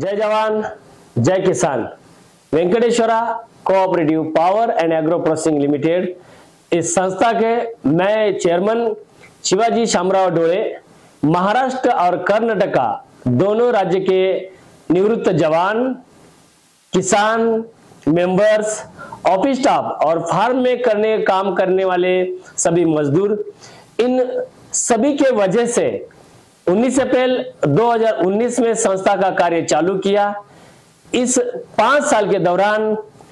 जय जवान जय किसान। Venkateshwara cooperative power and agro processing limited, इस संस्था के मैं चेयरमैन शिवाजी शामराव डोले, महाराष्ट्र और कर्नाटका दोनों राज्य के निवृत्त जवान, किसान, मेंबर्स, ऑफिस स्टाफ और फार्म में काम करने वाले सभी मजदूर, इन सभी के वजह से 19 अप्रैल 2019 में संस्था का कार्य चालू किया। इस 5 साल के दौरान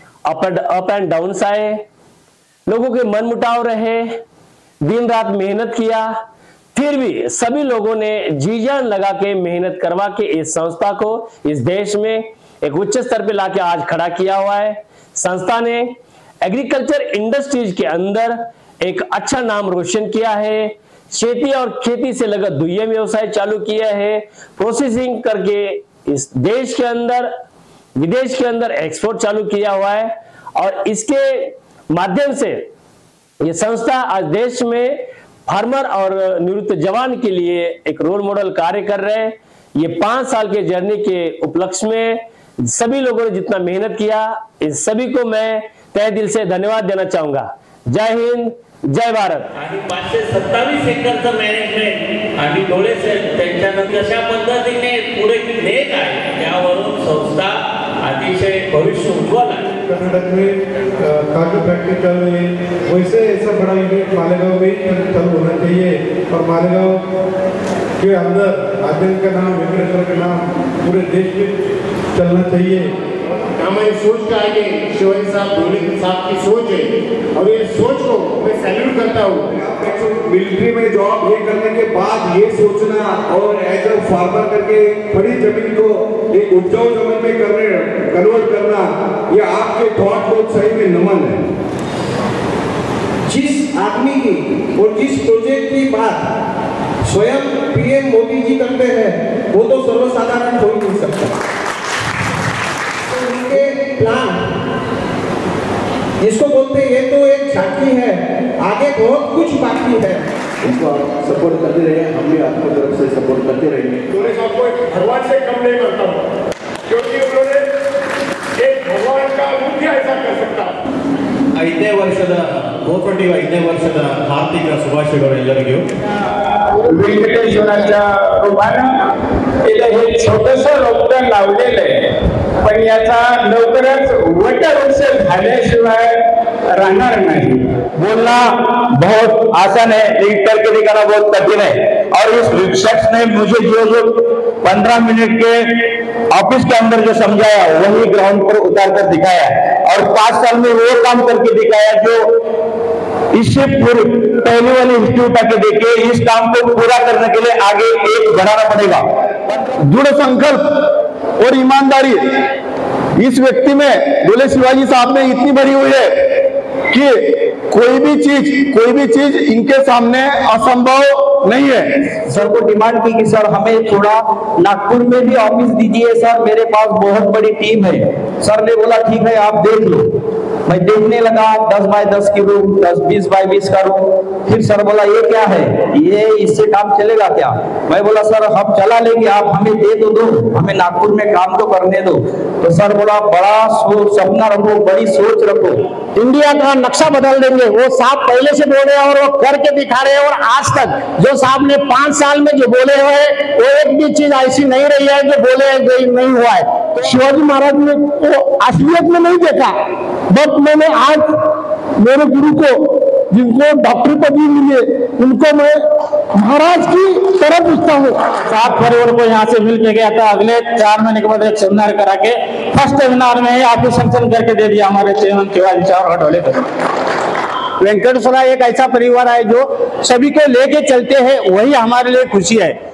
अप एंड डाउन्स आए, लोगों के मन मुटाव रहे, दिन रात मेहनत किया, फिर भी सभी लोगों ने जी जान लगा के मेहनत करवा के इस संस्था को इस देश में एक उच्च स्तर पे लाके आज खड़ा किया हुआ है। संस्था ने एग्रीकल्चर इंडस्ट्रीज के अंदर एक अच्छा नाम रोशन किया है, खेती और खेती से लगा दुय्यम व्यवसाय चालू किया है, प्रोसेसिंग करके इस देश के अंदर विदेश के अंदर एक्सपोर्ट चालू किया हुआ है और इसके माध्यम से ये संस्था आज देश में फार्मर और निवृत्त जवान के लिए एक रोल मॉडल कार्य कर रहे हैं। ये 5 साल के जर्नी के उपलक्ष्य में सभी लोगों ने जितना मेहनत किया, इस सभी को मैं तहे दिल से धन्यवाद देना चाहूंगा। जय हिंद, जय भारत। आणि 527 एकरचं मॅनेजमेंट आणि डोळेचे त्यांच्यानंतर कशा पद्धतीने पुढे नेत आहे त्यावरून संस्था अतिशय भविष्य उज्ज्वल आहे। कर्नाटक में काजू फैक्ट्री चल रही है, वैसे ऐसा बड़ा यूनिट मालेगांव में चालू होना चाहिए और मालेगांव के अंदर आदिल का नाम, वेंकटेश्वर का नाम पूरे देश में चलना चाहिए। हमारी सोच का आगे शिवाजी साहब डोले साहब की सोच है और ये सोच को मैं सैल्यूट करता हूँ। मिलिट्री में जॉब ये करने के बाद ये सोचना और एज अ फार्मर करके बड़ी जमीन को एक उपजाऊ जमीन में कन्वर्ट करना, ये आपके थॉट को सही में नमन है। जिस आदमी की और जिस प्रोजेक्ट की बात स्वयं पीएम मोदी जी करते हैं वो तो सर्वसाधारण हो ही नहीं सकता। प्लान जिसको बोलते हैं ये तो एक झांकी है, आगे बहुत कुछ बाकी है। इसको आप सपोर्ट करते रहिए, हम भी आपको तरफ से सपोर्ट करते रहेंगे। डोले साहब को एक भगवान से कम नहीं करता हूँ, क्योंकि उन्होंने एक भगवान का रूप ऐसा कर सकता। 5ನೇ ವರ್ಷದ ಕೋಆಪರೇಟಿವ್ 5ನೇ ವರ್ಷದ ಹಾರ್ದಿಕ ಶುಭಾಶಯಗಳು ಎಲ್ಲರಿಗೂ। वेंकटेश्वराच्या रूपानं हे छोटंसं रोपटं लावलेलं आहे, पण याचा लवकरच वटवृक्ष झाल्याशिवाय रहना नहीं। बोलना बहुत आसान है, लेकिन करके दिखाना बहुत कठिन है। और इस शख्स ने मुझे जो 15 मिनट के ऑफिस के अंदर जो समझाया वही ग्राउंड पर उतार कर दिखाया और 5 साल में वो काम करके दिखाया जो इससे पहले वाली हिस्ट्री उठा के देखे। इस काम को पूरा करने के लिए आगे एक बढ़ाना पड़ेगा। दृढ़ संकल्प और ईमानदारी इस व्यक्ति में डोले शिवाजी साहब में इतनी भरी हुई है कि कोई भी चीज इनके सामने असंभव नहीं है। सर को डिमांड की कि सर हमें थोड़ा नागपुर में भी ऑफिस दीजिए सर, मेरे पास बहुत बड़ी टीम है। सर ने बोला ठीक है आप देख लो। मैं देखने लगा 10 बाय 10 की रूम, 20 बाय 20 का रूम। फिर सर बोला ये क्या है, ये इससे काम चलेगा क्या? मैं बोला सर हम चला लेंगे, आप हमें दे तो दो, हमें नागपुर में काम तो करने दो। तो सर बोला बड़ा सपना रखो, बड़ी सोच रखो, इंडिया का नक्शा बदल देंगे। वो साहब पहले से बोल रहे हैं और वो करके दिखा रहे हैं और आज तक जो साहब ने 5 साल में जो बोले हुए वो एक भी चीज ऐसी नहीं रही है जो बोले नहीं हुआ है। तो शिवाजी महाराज ने वो असलियत में नहीं देखा, बट मैंने आज मेरे गुरु को जिनको डॉक्टरी पदवी मिली है उनको मैं महाराज की तरह पूछता हूँ। 7 फरवरी को यहाँ से मिल के गया था, अगले 4 महीने के बाद एक सेमिनार करा के फर्स्ट सेमिनार में ही ऑफिस सैंक्शन करके दे दिया हमारे चेयरमैन शिवाजी साहब डोले को। वेंकटेश्वरा एक ऐसा परिवार है जो सभी को लेके चलते हैं, वही हमारे लिए खुशी है।